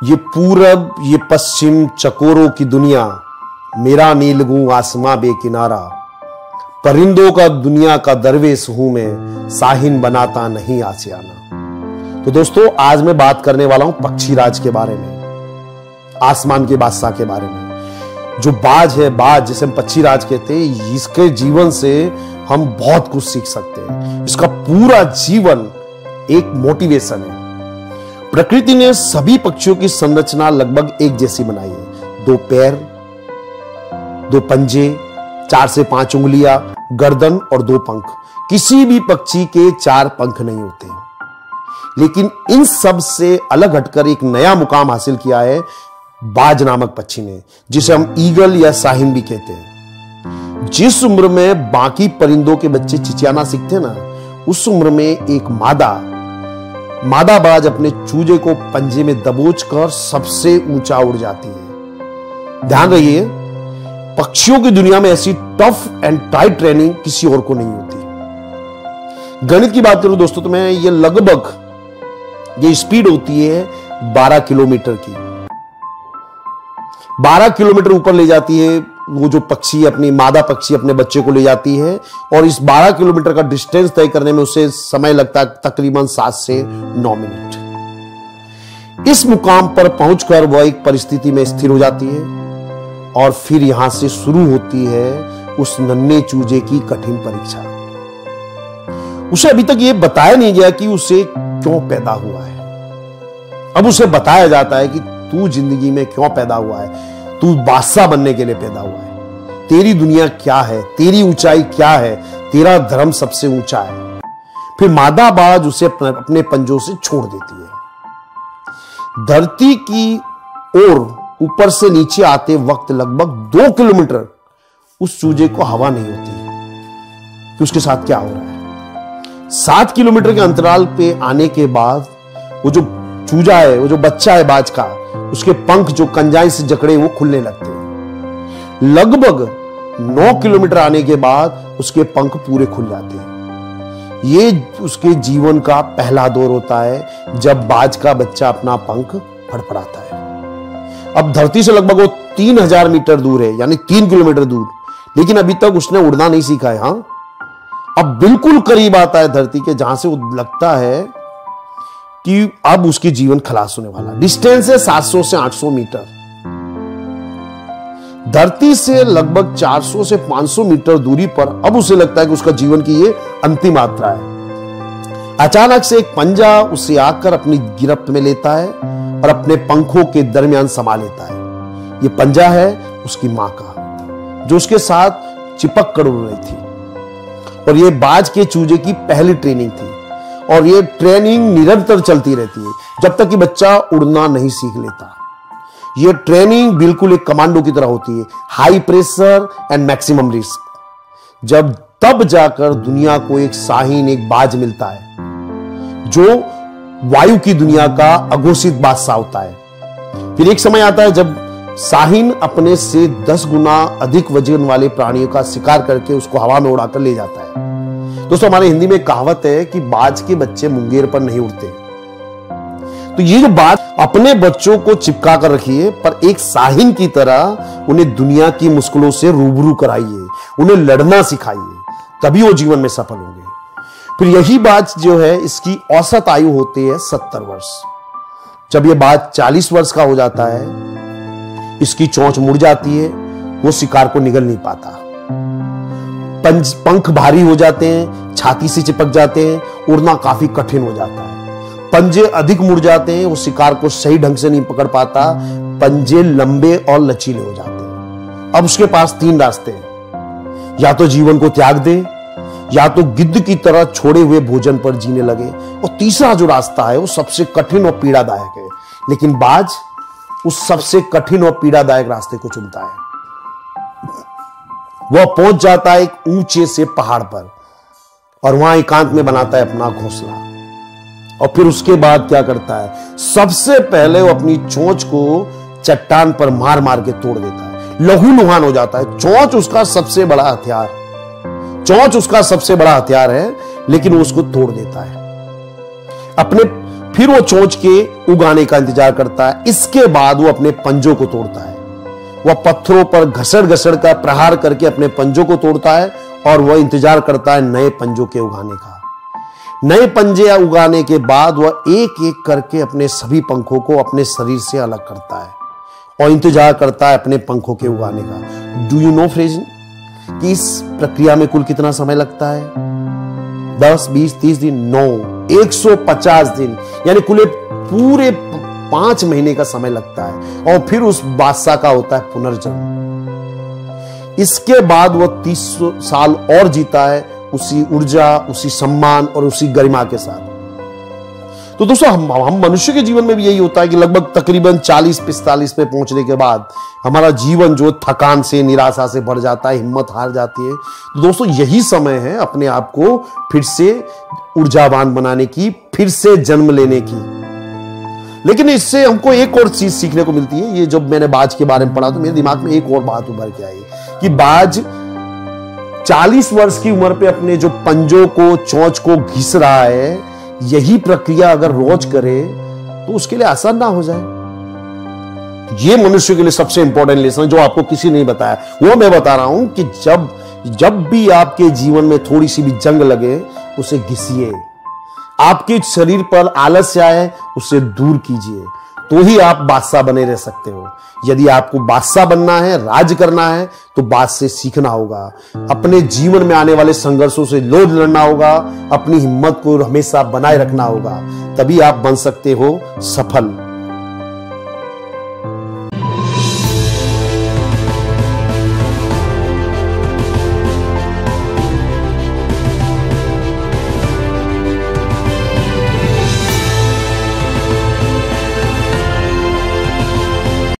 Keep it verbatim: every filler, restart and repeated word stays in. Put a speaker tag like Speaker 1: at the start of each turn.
Speaker 1: ये पूरब ये पश्चिम चकोरों की दुनिया, मेरा नीलगू आसमां बेकिनारा, परिंदों का दुनिया का दरवेश हूं मैं, साहिन बनाता नहीं आशियाना। तो दोस्तों, आज मैं बात करने वाला हूं पक्षी राज के बारे में, आसमान के बादशाह के बारे में। जो बाज है, बाज जिसे हम पक्षी राज कहते हैं, इसके जीवन से हम बहुत कुछ सीख सकते हैं। इसका पूरा जीवन एक मोटिवेशन है। प्रकृति ने सभी पक्षियों की संरचना लगभग एक जैसी बनाई है। दो पैर, दो पंजे, चार से पांच उंगलियां, गर्दन और दो पंख। किसी भी पक्षी के चार पंख नहीं होते, लेकिन इन सब से अलग हटकर एक नया मुकाम हासिल किया है बाज नामक पक्षी ने, जिसे हम ईगल या साहिन भी कहते हैं। जिस उम्र में बाकी परिंदों के बच्चे चिचियाना सीखते ना, उस उम्र में एक मादा मादा बाज अपने चूजे को पंजे में दबोचकर सबसे ऊंचा उड़ जाती है। ध्यान रहिए, पक्षियों की दुनिया में ऐसी टफ एंड टाइट ट्रेनिंग किसी और को नहीं होती। गणित की बात करूं दोस्तों, तो मैं ये लगभग ये स्पीड होती है बारह किलोमीटर की। बारह किलोमीटर ऊपर ले जाती है वो जो पक्षी, अपनी मादा पक्षी अपने बच्चे को ले जाती है, और इस बारह किलोमीटर का डिस्टेंस तय करने में उसे समय लगता है तकरीबन सात से नौ मिनट। इस मुकाम पर पहुंचकर वह एक परिस्थिति में स्थिर हो जाती है, और फिर यहां से शुरू होती है उस नन्हे चूजे की कठिन परीक्षा। उसे अभी तक यह बताया नहीं गया कि उसे क्यों पैदा हुआ है। अब उसे बताया जाता है कि तू जिंदगी में क्यों पैदा हुआ है, तू बादशाह बनने के लिए पैदा हुआ है। तेरी दुनिया क्या है, तेरी ऊंचाई क्या है, तेरा धर्म सबसे ऊंचा है। फिर मादा बाज उसे अपने पंजों से छोड़ देती है। धरती की ओर ऊपर से नीचे आते वक्त लगभग दो किलोमीटर उस चूजे को हवा नहीं होती कि उसके साथ क्या हो रहा है। सात किलोमीटर के अंतराल पे आने के बाद वो जो चूजा है, वो जो बच्चा है बाज का, उसके पंख जो कंजाई से जकड़े वो खुलने लगते हैं। लगभग नौ किलोमीटर आने के बाद उसके पंख पूरे खुल जाते हैं। ये उसके जीवन का पहला दौर होता है जब बाज का बच्चा अपना पंख फड़फड़ाता है। अब धरती से लगभग वो तीन हजार मीटर दूर है, यानी तीन किलोमीटर दूर, लेकिन अभी तक उसने उड़ना नहीं सीखा है। हाँ, अब बिल्कुल करीब आता है धरती के, जहां से वो लगता है कि अब उसकी जीवन खलास होने वाला। डिस्टेंस है सात सौ से आठ सौ मीटर। धरती से लगभग चार सौ से पांच सौ मीटर दूरी पर अब उसे लगता है कि उसका जीवन की ये अंतिम यात्रा है। अचानक से एक पंजा उसे आकर अपनी गिरफ्त में लेता है और अपने पंखों के दरमियान समा लेता है। ये पंजा है उसकी मां का, जो उसके साथ चिपक कर उड़ रही थी, और ये बाज के चूजे की पहली ट्रेनिंग थी। और ये ट्रेनिंग निरंतर चलती रहती है जब तक कि बच्चा उड़ना नहीं सीख लेता। ये ट्रेनिंग बिल्कुल एक कमांडो की तरह होती है, high pressure and maximum risk. जब तब जाकर दुनिया को एक साहिन, एक बाज मिलता है जो वायु की दुनिया का अघोषित बादशाह होता है। फिर एक समय आता है जब साहिन अपने से दस गुना अधिक वजन वाले प्राणियों का शिकार करके उसको हवा में उड़ाकर ले जाता है। दोस्तों, हमारे हिंदी में कहावत है कि बाज के बच्चे मुंगेर पर नहीं उड़ते। तो ये जो बाज अपने बच्चों को चिपका कर रखी है, पर एक साहिन की तरह उन्हें दुनिया की मुश्किलों से रूबरू कराइए, उन्हें लड़ना सिखाइए, तभी वो जीवन में सफल होंगे। फिर यही बाज जो है, इसकी औसत आयु होती है सत्तर वर्ष। जब ये बाज चालीस वर्ष का हो जाता है, इसकी चोंच मुड़ जाती है, वो शिकार को निगल नहीं पाता। पंज पंख भारी हो जाते हैं, छाती से चिपक जाते हैं, उड़ना काफी कठिन हो जाता है। पंजे अधिक मुड़ जाते हैं, वो शिकार को सही ढंग से नहीं पकड़ पाता। पंजे लंबे और लचीले हो जाते हैं। अब उसके पास तीन रास्ते हैं, या तो जीवन को त्याग दे, या तो गिद्ध की तरह छोड़े हुए भोजन पर जीने लगे, और तीसरा जो रास्ता है वो सबसे कठिन और पीड़ादायक है। लेकिन बाज उस सबसे कठिन और पीड़ादायक रास्ते को चुनता है। वह पहुंच जाता है एक ऊंचे से पहाड़ पर, और वहां एकांत में बनाता है अपना घोंसला। और फिर उसके बाद क्या करता है, सबसे पहले वो अपनी चोंच को चट्टान पर मार मार के तोड़ देता है। लहूलुहान हो जाता है। चोंच उसका सबसे बड़ा हथियार चोंच उसका सबसे बड़ा हथियार है, लेकिन वो उसको तोड़ देता है। अपने फिर वो चोंच के उगाने का इंतजार करता है। इसके बाद वो अपने पंजों को तोड़ता है। वह पत्थरों पर घसड़ घसड़ कर प्रहार करके अपने पंजों को तोड़ता है और वह इंतजार करता है नए पंजों के उगाने का। नए पंजे उगाने के बाद वह एक एक करके अपने सभी पंखों को अपने शरीर से अलग करता है और इंतजार करता है अपने पंखों के उगाने का। डू यू नो फ्रेंड्स कि इस प्रक्रिया में कुल कितना समय लगता है? दस, बीस, तीस दिन? नौ, एक सौ पचास दिन, यानी कुल पूरे पांच महीने का समय लगता है। और फिर उस बादशाह का होता है पुनर्जन्म। इसके बाद वह तीस साल और जीता है उसी ऊर्जा, उसी सम्मान और उसी गरिमा के साथ। तो दोस्तों, हम हम मनुष्य के जीवन में भी यही होता है कि लगभग तकरीबन चालीस पिस्तालीस पे पहुंचने के बाद हमारा जीवन जो थकान से, निराशा से भर जाता है, हिम्मत हार जाती है। तो दोस्तों, यही समय है अपने आप को फिर से ऊर्जावान बनाने की, फिर से जन्म लेने की। लेकिन इससे हमको एक और चीज सीखने को मिलती है। ये जब मैंने बाज के बारे में पढ़ा तो मेरे दिमाग में एक और बात उभर के आई कि बाज चालीस वर्ष की उम्र पे अपने जो पंजों को, चोंच को घिस रहा है, यही प्रक्रिया अगर रोज करे तो उसके लिए आसान ना हो जाए। ये मनुष्य के लिए सबसे इंपॉर्टेंट लेसन जो आपको किसी ने नहीं बताया, वो मैं बता रहा हूं कि जब जब भी आपके जीवन में थोड़ी सी भी जंग लगे, उसे घिसिए। आपके शरीर पर आलस्य आए, उसे दूर कीजिए, तो ही आप बादशाह बने रह सकते हो। यदि आपको बादशाह बनना है, राज करना है, तो बात से सीखना होगा। अपने जीवन में आने वाले संघर्षों से लोड लड़ना होगा, अपनी हिम्मत को हमेशा बनाए रखना होगा। तभी आप बन सकते हो सफल।